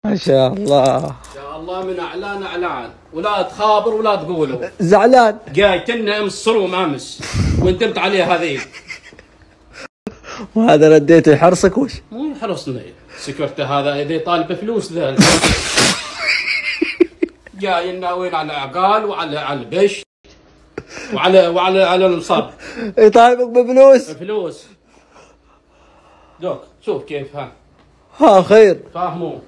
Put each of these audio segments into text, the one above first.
ما شاء الله. ما شاء الله من اعلان اعلان، ولا تخابر ولا تقولوا زعلان. جاي كنا امس صروم امس وندمت عليه هذه. وهذا رديته يحرصك وش؟ مو يحرصني سكرته هذا اذا طالب فلوس ذا. جاي ناويين على العقال وعلى البش وعلى النصاب. يطالبك بفلوس؟ فلوس. دوك شوف كيف ها خير. فاهموا؟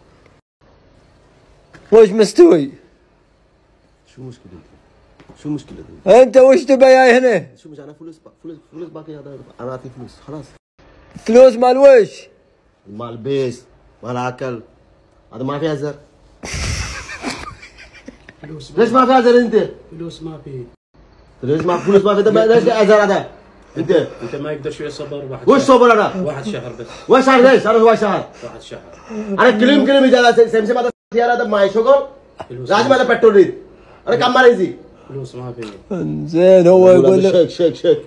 وش مستوي؟ شو مشكلتك؟ شو مشكلتك؟ انت وش تبي جاي هنا؟ شو مش انا فلوس باقي هذا انا اعطي فلوس خلاص. فلوس مال وش؟ مال بيس مال اكل هذا ما في هزر. ليش ما في هزر انت؟ فلوس ما في. ليش ما في ليش هزر هذا؟ انت ما يقدر شويه صبر. وش صبر انا؟ واحد شهر بس. واحد شهر ليش؟ انا هو شهر. واحد شهر. انا كلم يجي سمسم هذا سيارة هذا معي شغل لازم هذا بترول ريد. انا كم مرة يزي؟ فلوس ما في. زين هو يقول لك شيك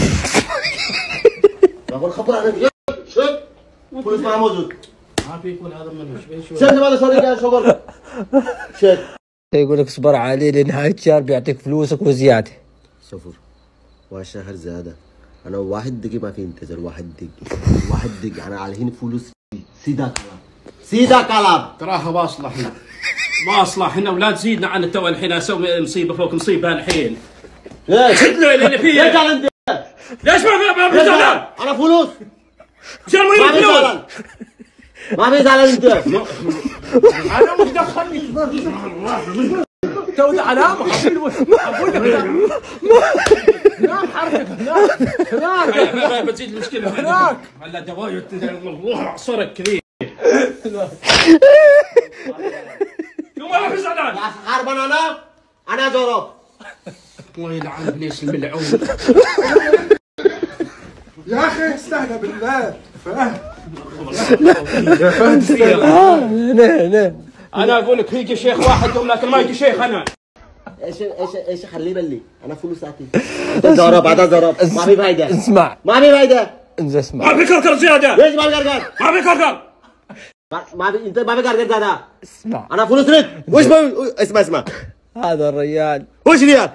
اقول خبر انا شيك فلوس ما موجود. ما في يكون هذا منه شوي. شيك هذا سوري جاي شغل شيك. يقول لك اصبر عليه لنهاية الشهر بيعطيك فلوسك وزيادة. صفر والشهر زيادة. انا واحد دقيقة ما في انتظار. واحد دقيقة انا على هنا فلوس سيدا كلام تراها واصلة هنا. واصلة هنا ولا تزيدنا عن التو الحين اسوي مصيبة فوق مصيبة الحين. ليش؟ شد له اللي فيه. ليش على انت؟ ليش ما في زعلان؟ انا فلوس. شو ما في زعلان. ما في زعلان انت. انا مش دخلني. تو زعلان اقول لك هناك حركك هناك بتزيد المشكلة هناك. هلا دوايا والله اعصرك كذي. شو ما في زعلان؟ خربان انا جرب. الله يلعن ابليس الملعون. يا اخي استهدى بالله فهد. يا فهد. انا اقول لك يجي شيخ واحد ولكن ما يجي شيخ انا. ايش خليه بلي انا فلوس اعطيه. جرب هذا جرب ما في فايدة. اسمع ما في فايدة. انزل اسمع. ما في كركر زيادة. ليش ما في كركر؟ ما في كركر. ما في انت ما في كركر زيادة. اسمع انا فلوس ريد. وش اسمع هذا الرجال وش ريال؟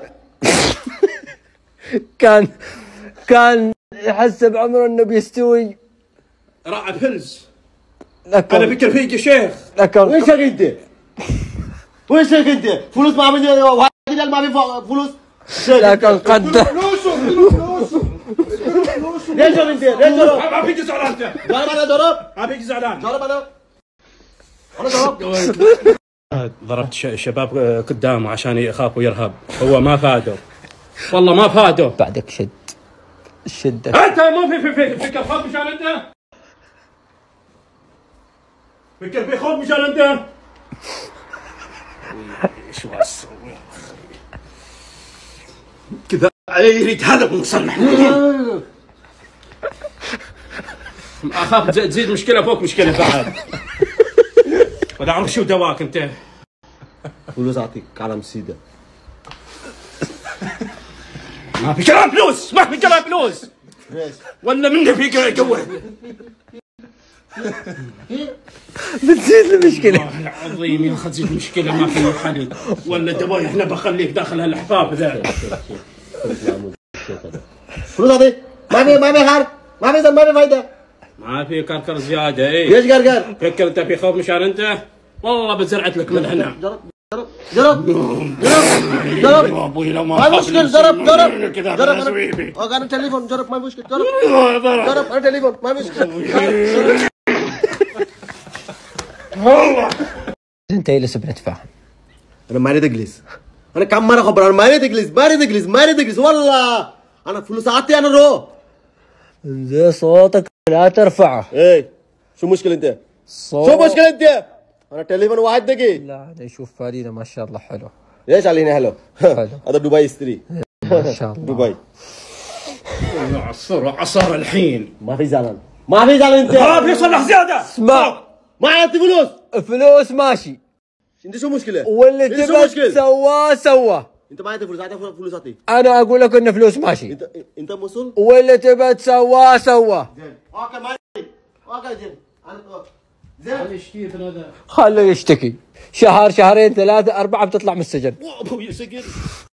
كان يحسب عمره انه بيستوي. راعي فلس. لكن انا فكر فيك يا شيخ. وينك انت؟ وينك انت؟ فلوس ما في واحد ريال ما في فلوس. لكن قدر فلوسه ليش انت؟ ليش جرب؟ ما فيك زعلان انت. جرب انا جرب. ما فيك زعلان. جرب انا جرب. ضربت شباب قدامه عشان يخاف ويرهب. هو ما فادوا. والله ما فادوا. بعدك شد انت مو في فكر خوف مشان انت. فكر في خوف مشان انت. ايش اسوي كذا يريد هذا مصلح. اخاف تزيد مشكله فوق مشكله بعد. ولا اعرف شو دواك انت. فلوس اعطيك على سيدة. ما في كلام فلوس. ما في كلام فلوس. ليش؟ ولا مني في قوه. بتزيد المشكلة. والله العظيم يا اخي تزيد مشكله ما في حل. ولا الدواء احنا بخليك داخل هالحفاف ذا. فلوس اعطيك ما في خير ما في فايدة. ما في كركر زياده. اي ليش كركر؟ فكر انت في خوف مشان انت. والله بزرعت لك من هنا. جرب يا ابوي لو ما ما مشكلة. جرب كذا سويبي. انا تليفون جرب ما مشكلة. جرب انا تليفون ما مشكلة. والله انت جالس بنتفاهم. انا ما اريد اجلس. انا كم مرة خبر انا ما اريد اجلس والله. انا فلوس اعطي انا رو. انزل صوتك لا ترفعه. ايه شو مشكلة انت؟ شو مشكلة انت؟ انا تليفون واحد دقيقة. لا هذا يشوف فارينا ما شاء الله حلو. ليش علينا حلو؟ هذا دبي يستري. ما شاء الله. دبي. عصر الحين. ما في زعلان انت. ما في صلح زياده. اسمع ما عطي فلوس ماشي. انت شو مشكلة؟ واللي تبغى سواه. انت ما عندك فلوس. اعطي فلوس اعطي. انا اقول لك ان فلوس ماشي. انت مسؤول؟ واللي تبغى سواه. زين. اوكي مالي. اوكي زين. انا خليه يشتكي، شهر شهرين ثلاثة 4 بتطلع من السجن. ابوي سجن.